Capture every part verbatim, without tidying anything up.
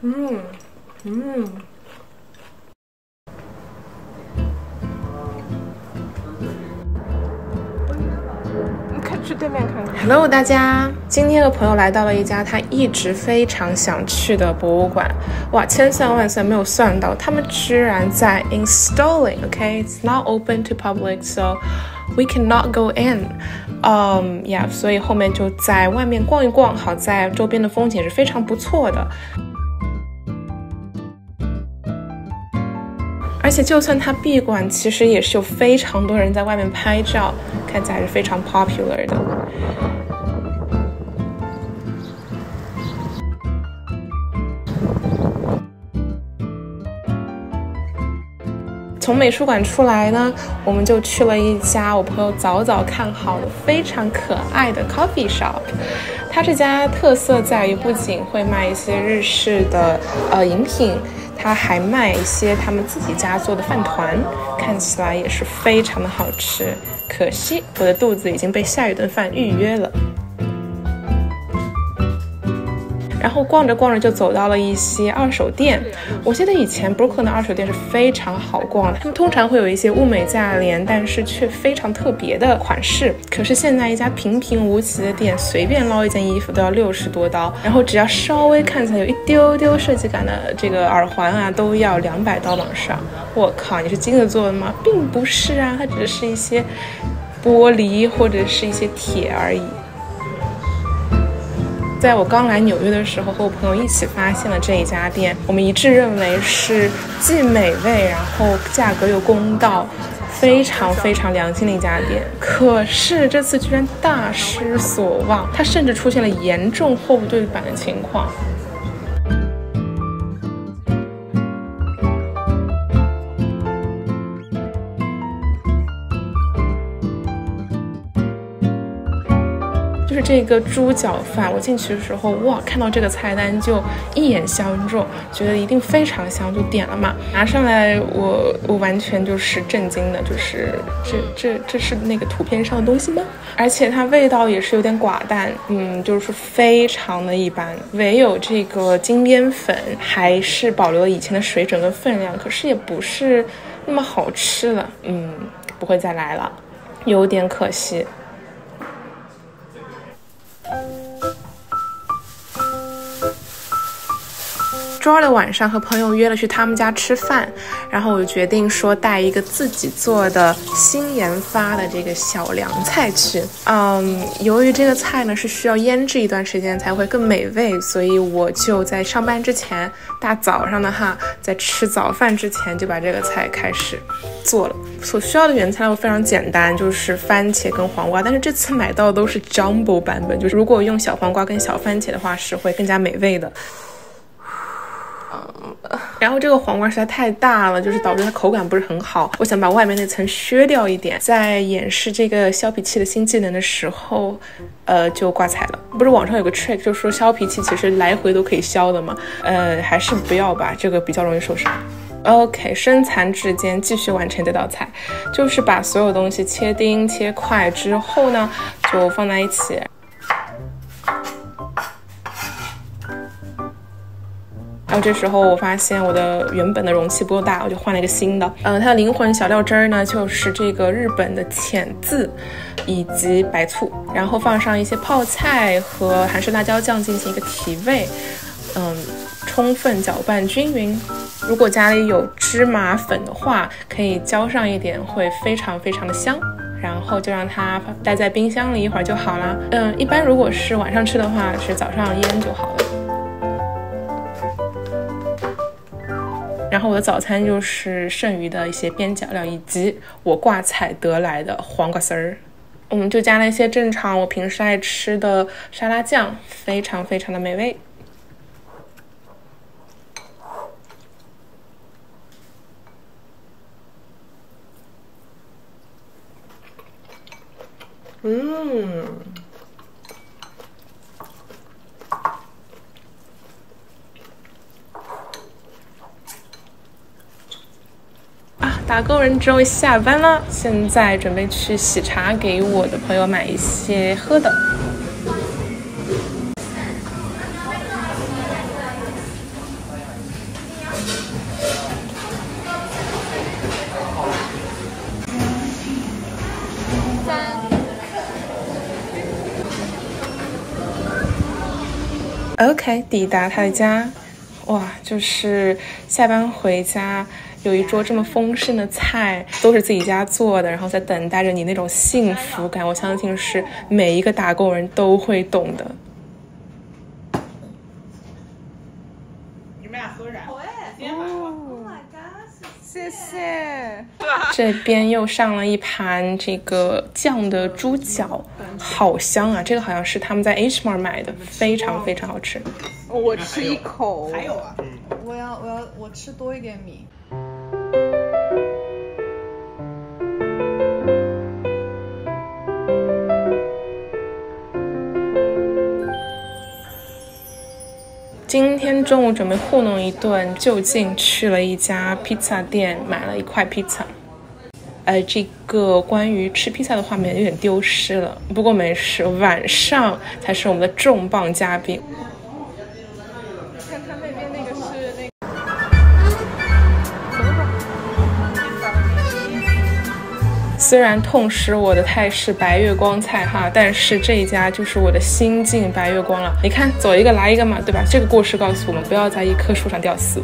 嗯嗯。去对面看看。Hello， 大家，今天和朋友来到了一家他一直非常想去的博物馆。哇，千算万算没有算到，他们居然在 installing。OK，it's not open to public, so we cannot go in. Um, yeah， 所以后面就在外面逛一逛。好在周边的风景是非常不错的。而且就算它闭馆，其实也是有非常多人在外面拍照，看起来是非常 popular 的。从美术馆出来呢，我们就去了一家我朋友早早看好的非常可爱的 coffee shop。它这家特色在于不仅会卖一些日式的呃饮品，它还卖一些他们自己家做的饭团，看起来也是非常的好吃。可惜我的肚子已经被下一顿饭预约了。然后逛着逛着就走到了一些二手店。我记得以前 Brooklyn 的二手店是非常好逛的，他们通常会有一些物美价廉，但是却非常特别的款式。可是现在一家平平无奇的店，随便捞一件衣服都要六十多刀，然后只要稍微看起来有一丢丢设计感的这个耳环啊，都要两百刀往上。我靠，你是金子做的吗？并不是啊，它只是一些玻璃或者是一些铁而已。在我刚来纽约的时候，和我朋友一起发现了这一家店，我们一致认为是既美味，然后价格又公道，非常非常良心的一家店。可是这次居然大失所望，它甚至出现了严重货不对版的情况。就是这个猪脚饭，我进去的时候，哇，看到这个菜单就一眼相中，觉得一定非常香，就点了嘛。拿上来我我完全就是震惊的，就是这这这是那个图片上的东西吗？而且它味道也是有点寡淡，嗯，就是非常的一般。唯有这个金边粉还是保留了以前的水准跟分量，可是也不是那么好吃了，嗯，不会再来了，有点可惜。周二的晚上和朋友约了去他们家吃饭，然后我就决定说带一个自己做的新研发的这个小凉菜去。嗯，由于这个菜呢是需要腌制一段时间才会更美味，所以我就在上班之前，大早上的哈，在吃早饭之前就把这个菜开始做了。所需要的原材料非常简单，就是番茄跟黄瓜，但是这次买到的都是 jumbo 版本，就是如果用小黄瓜跟小番茄的话，是会更加美味的。然后这个黄瓜实在太大了，就是导致它口感不是很好，我想把外面那层削掉一点。在演示这个削皮器的新技能的时候呃，就挂彩了。不是网上有个 trick 就说削皮器其实来回都可以削的嘛，呃，还是不要吧，这个比较容易受伤。OK， 身残志坚，继续完成这道菜，就是把所有东西切丁切块之后呢，就放在一起。然后这时候我发现我的原本的容器不够大，我就换了一个新的。嗯、呃，它的灵魂小料汁儿呢，就是这个日本的浅渍以及白醋，然后放上一些泡菜和韩式辣椒酱进行一个提味，嗯，充分搅拌均匀。如果家里有芝麻粉的话，可以浇上一点，会非常非常的香。然后就让它待在冰箱里一会儿就好了。嗯，一般如果是晚上吃的话，是早上腌就好了。然后我的早餐就是剩余的一些边角料以及我挂彩得来的黄瓜丝儿。我们就加了一些正常我平时爱吃的沙拉酱，非常非常的美味。嗯。打工人终于下班了，现在准备去喜茶给我的朋友买一些喝的。 OK， 抵达他的家，哇，就是下班回家有一桌这么丰盛的菜，都是自己家做的，然后在等待着你那种幸福感，我相信是每一个打工人都会懂的。 你们俩喝啥？ 哦 ，Oh my god， 谢谢。这边又上了一盘这个酱的猪脚，好香啊！这个好像是他们在 H Mart 买的，非常非常好吃。 我吃一口。 还有啊？ 我要我要我吃多一点米。 今天中午准备糊弄一顿，就近去了一家披萨店，买了一块披萨。呃，这个关于吃披萨的画面有点丢失了，不过没事，晚上才是我们的重磅嘉宾。 看他那边那个是那个。 虽然痛失我的泰式白月光菜哈，但是这一家就是我的新晋白月光了。你看，走一个来一个嘛，对吧？这个故事告诉我们，不要在一棵树上吊死。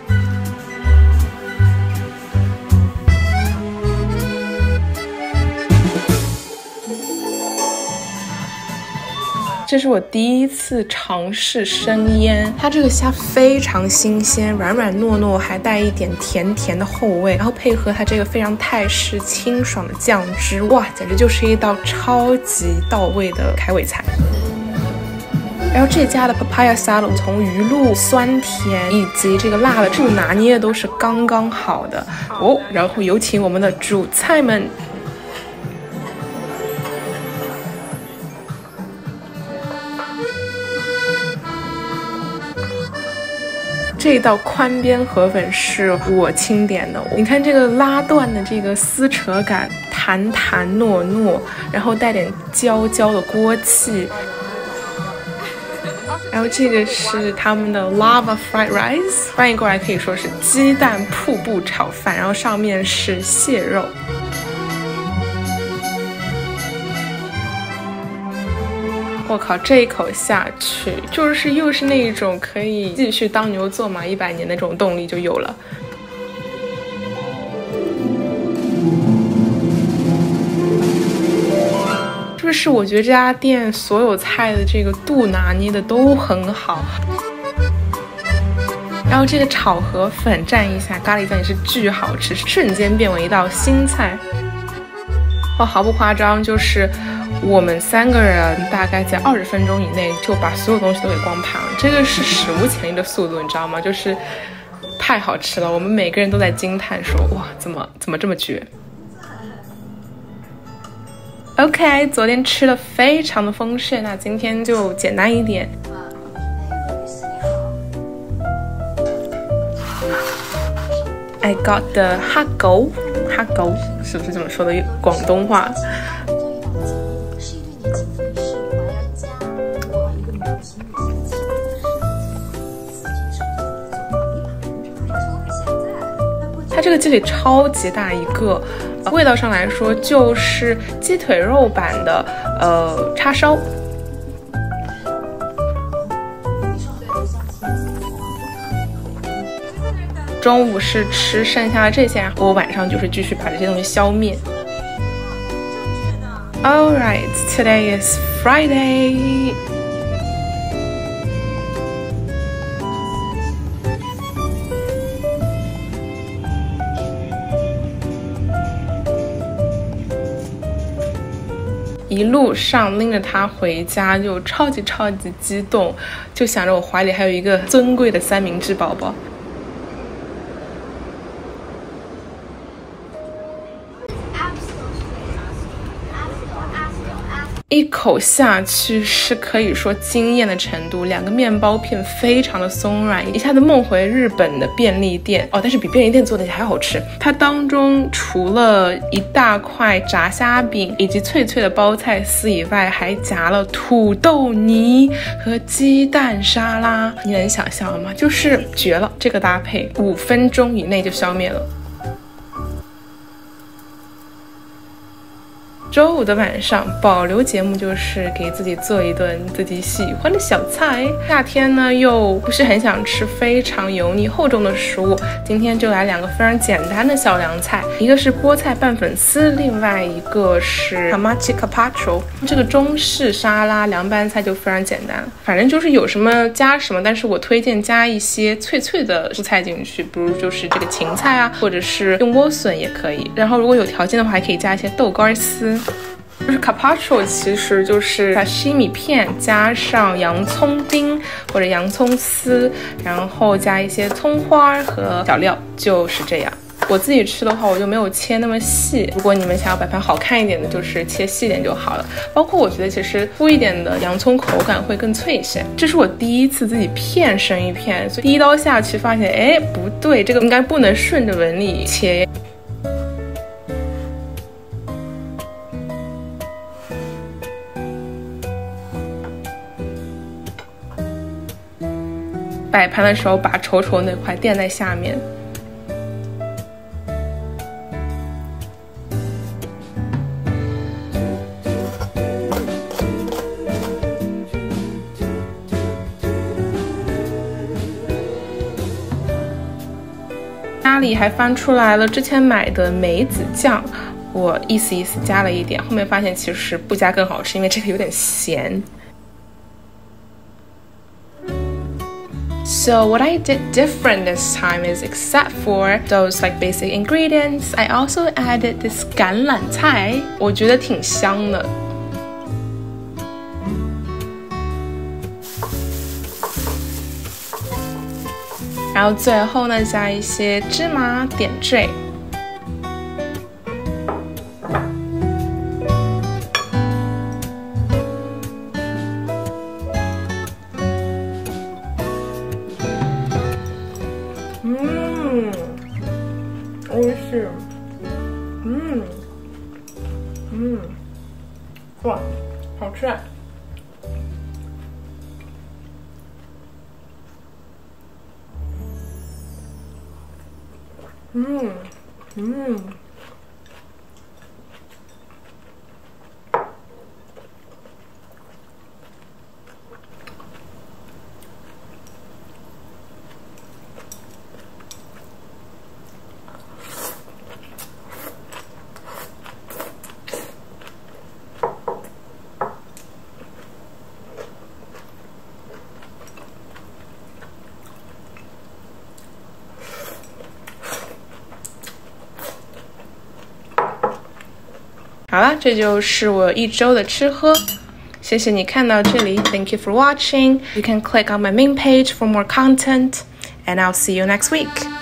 这是我第一次尝试生腌，它这个虾非常新鲜，软软糯糯，还带一点甜甜的后味，然后配合它这个非常泰式清爽的酱汁，哇，简直就是一道超级到位的开胃菜。然后这家的 papaya salad 从鱼露、酸甜以及这个辣的度拿捏都是刚刚好的哦。然后有请我们的主菜们。这道宽边河粉是我钦点的，你看这个拉断的这个撕扯感，弹弹糯糯，然后带点焦焦的锅气。然后这个是他们的 lava fried rice， 翻译过来可以说是鸡蛋瀑布炒饭，然后上面是蟹肉。我靠，这一口下去，就是又是那一种可以继续当牛做马一百年的那种动力就有了。就是我觉得这家店所有菜的这个度拿捏的都很好。然后这个炒河粉蘸一下咖喱酱也是巨好吃，瞬间变为一道新菜。哦，毫不夸张，就是我们三个人大概在二十分钟以内就把所有东西都给光盘了，这个是史无前例的速度，你知道吗？就是太好吃了，我们每个人都在惊叹说，哇，怎么怎么这么绝 ？OK， 昨天吃的非常的丰盛，那今天就简单一点。I got the 哈狗，哈狗是不是这么说的广东话？它这个鸡腿超级大一个，呃、味道上来说就是鸡腿肉版的呃叉烧。中午是吃剩下的这些，我晚上就是继续把这些东西消灭。All right, today is Friday. 一路上拎着它回家就超级超级激动，就想着我怀里还有一个尊贵的三明治宝宝。一口下去是可以说惊艳的程度，两个面包片非常的松软，一下子梦回日本的便利店哦，但是比便利店做的还好吃。它当中除了一大块炸虾饼以及脆脆的包菜丝以外，还夹了土豆泥和鸡蛋沙拉，你能想象吗？就是绝了，这个搭配五分钟以内就消灭了。 周五的晚上，保留节目就是给自己做一顿自己喜欢的小菜。夏天呢，又不是很想吃非常油腻厚重的食物，今天就来两个非常简单的小凉菜，一个是菠菜拌粉丝，另外一个是 hamachi carpaccio。这个中式沙拉凉拌菜就非常简单，反正就是有什么加什么，但是我推荐加一些脆脆的蔬菜进去，比如就是这个芹菜啊，或者是用莴笋也可以。然后如果有条件的话，还可以加一些豆干丝。就是 carpaccio 其实就是把西米片加上洋葱丁或者洋葱丝，然后加一些葱花和小料，就是这样。我自己吃的话，我就没有切那么细。如果你们想要摆盘好看一点的，就是切细一点就好了。包括我觉得其实粗一点的洋葱口感会更脆一些。这是我第一次自己片生鱼片，所以第一刀下去发现，哎，不对，这个应该不能顺着纹理切。摆盘的时候把稠稠那块垫在下面。家里还翻出来了之前买的梅子酱，我意思意思加了一点，后面发现其实不加更好吃，因为这个有点咸。So what I did different this time is, except for those like basic ingredients, I also added this 橄榄菜，我觉得挺香的。然后最后呢，加一些芝麻点缀。嗯，美味しい。嗯嗯，哇，好吃啊！嗯嗯。好了，这就是我一周的吃喝。谢谢你看到这里 ，Thank you for watching. You can click on my main page for more content, and I'll see you next week.